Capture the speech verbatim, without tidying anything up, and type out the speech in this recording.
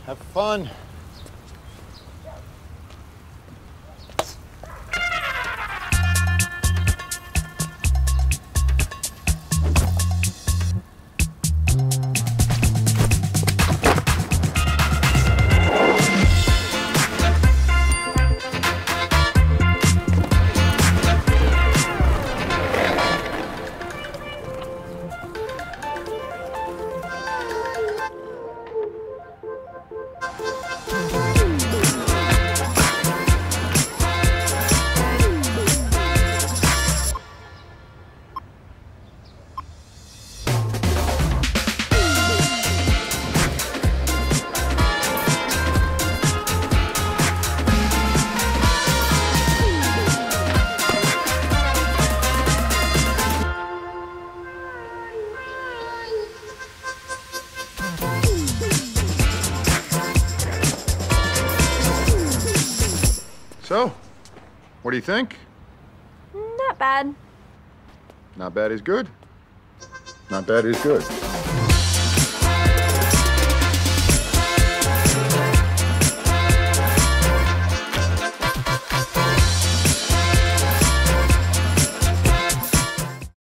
Have fun. So, what do you think? Not bad. Not bad is good. Not bad is good.